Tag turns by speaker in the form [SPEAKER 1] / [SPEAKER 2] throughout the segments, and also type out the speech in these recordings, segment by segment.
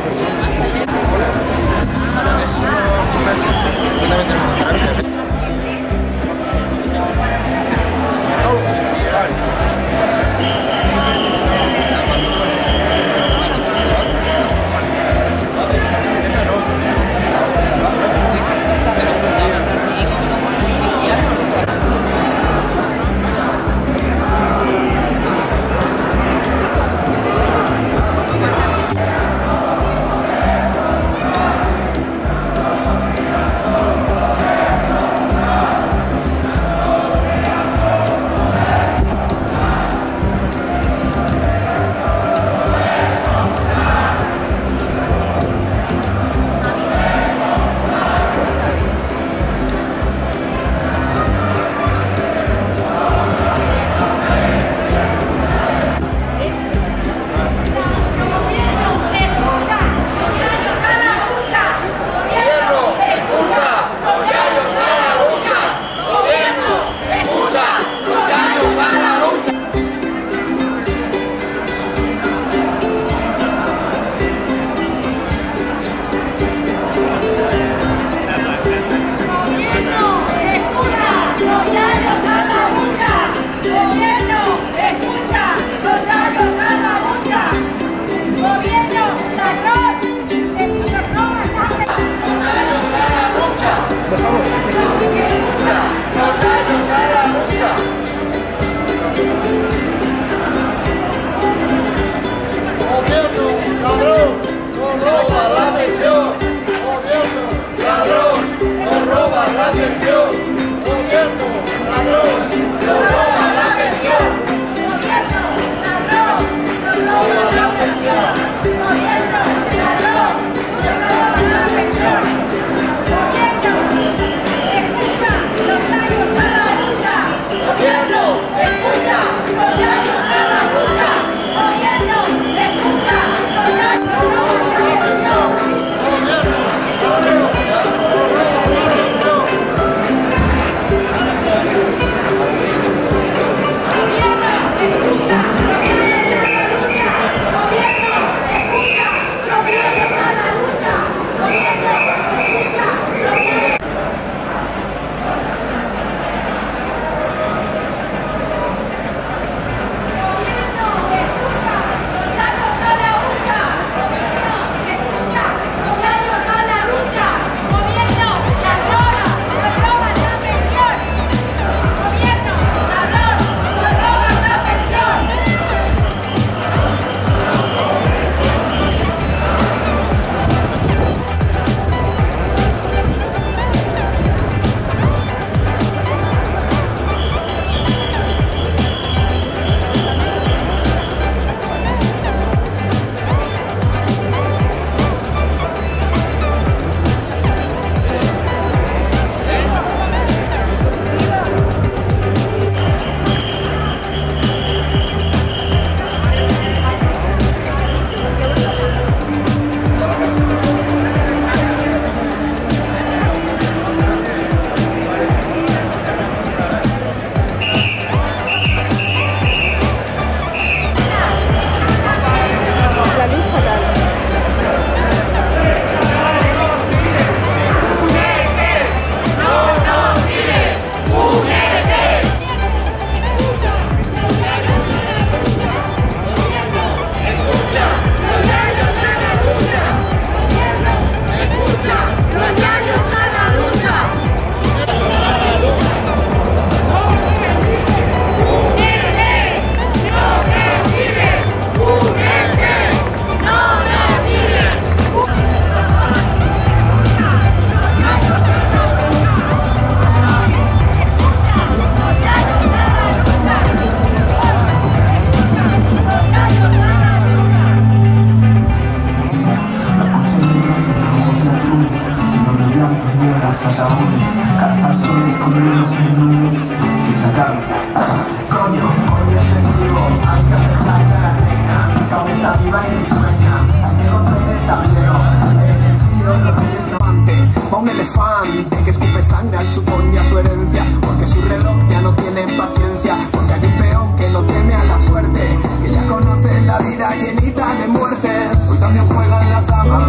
[SPEAKER 1] vida llenita de muerte. Hoy también juegan las damas.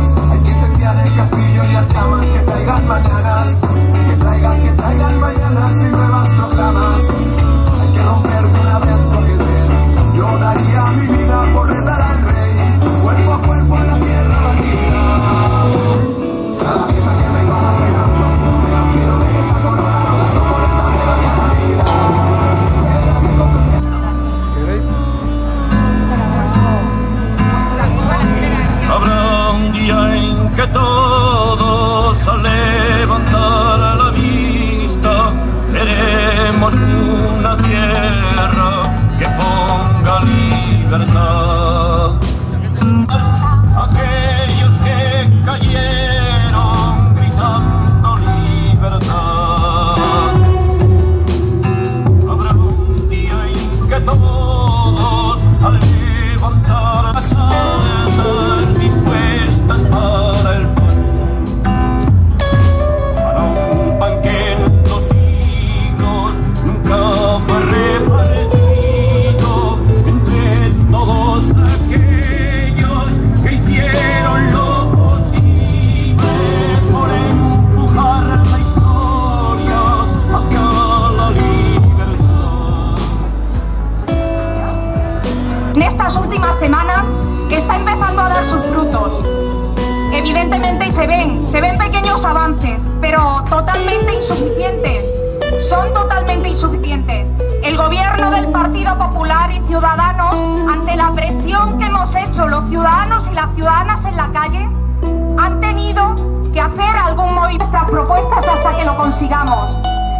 [SPEAKER 1] evidentemente se ven pequeños avances, pero totalmente insuficientes. Son totalmente insuficientes. El gobierno del Partido Popular y Ciudadanos, ante la presión que hemos hecho los ciudadanos y las ciudadanas en la calle, han tenido que hacer algún movimiento de nuestras propuestas hasta que lo consigamos.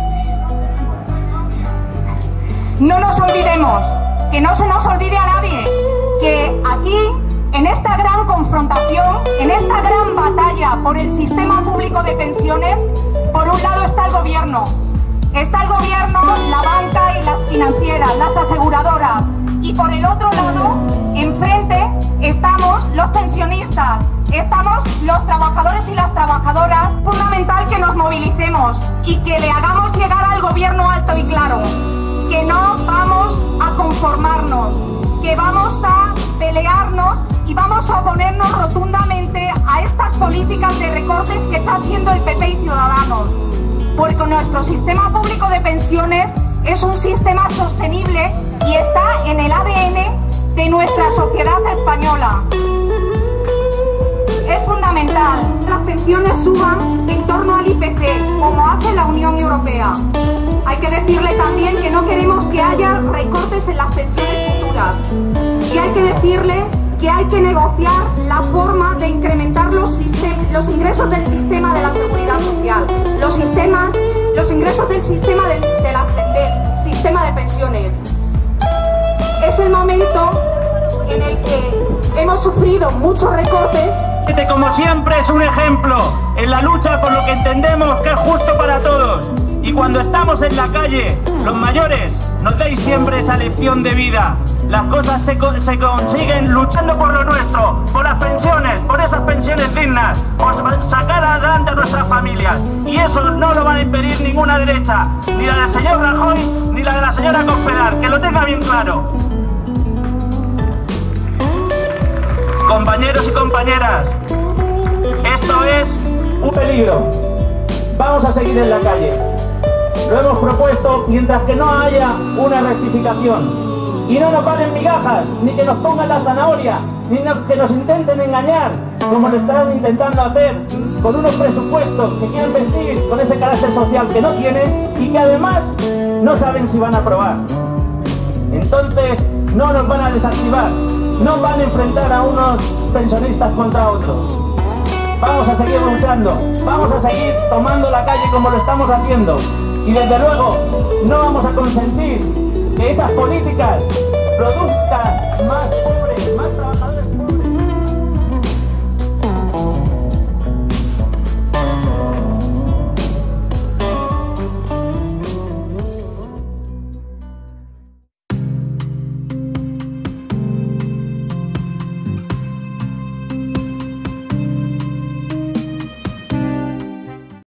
[SPEAKER 1] No nos olvidemos, que no se nos olvide a nadie, que aquí, en esta gran confrontación, en esta gran batalla por el sistema público de pensiones, por un lado está el gobierno. Está el gobierno, la banca y las financieras, las aseguradoras. Y por el otro lado, enfrente, estamos los pensionistas, estamos los trabajadores y las trabajadoras. Es fundamental que nos movilicemos y que le hagamos llegar al gobierno alto y claro que no vamos a conformarnos, que vamos a pelearnos y vamos a oponernos rotundamente a estas políticas de recortes que está haciendo el PP y Ciudadanos. Porque nuestro sistema público de pensiones es un sistema sostenible y está en el ADN de nuestra sociedad española. Es fundamental que las pensiones suban en torno al IPC, como hace la Unión Europea. Hay que decirle también que no queremos que haya recortes en las pensiones futuras. Y hay que decirle que hay que negociar la forma de incrementar los ingresos del sistema de la seguridad social, los ingresos del sistema del sistema de pensiones. Es el momento en el que hemos sufrido muchos recortes.
[SPEAKER 2] Como siempre es un ejemplo en la lucha por lo que entendemos que es justo para todos. Y cuando estamos en la calle, los mayores, nos deis siempre esa lección de vida. Las cosas se consiguen luchando por lo nuestro, por las pensiones, por esas pensiones dignas, por sacar adelante a nuestras familias. Y eso no lo va a impedir ninguna derecha, ni la del señor Rajoy, ni la de la señora Cospedal, que lo tenga bien claro. Compañeros y compañeras, esto es un peligro. Vamos a seguir en la calle. Lo hemos propuesto mientras que no haya una rectificación. Y no nos valen migajas, ni que nos pongan la zanahoria, ni que nos intenten engañar, como lo están intentando hacer con unos presupuestos que quieren vestir con ese carácter social que no tienen y que además no saben si van a aprobar. Entonces no nos van a desactivar, no van a enfrentar a unos pensionistas contra otros. Vamos a seguir luchando, vamos a seguir tomando la calle como lo estamos haciendo. Y desde luego no vamos a consentir que esas políticas produzcan más pobres, más trabajadores.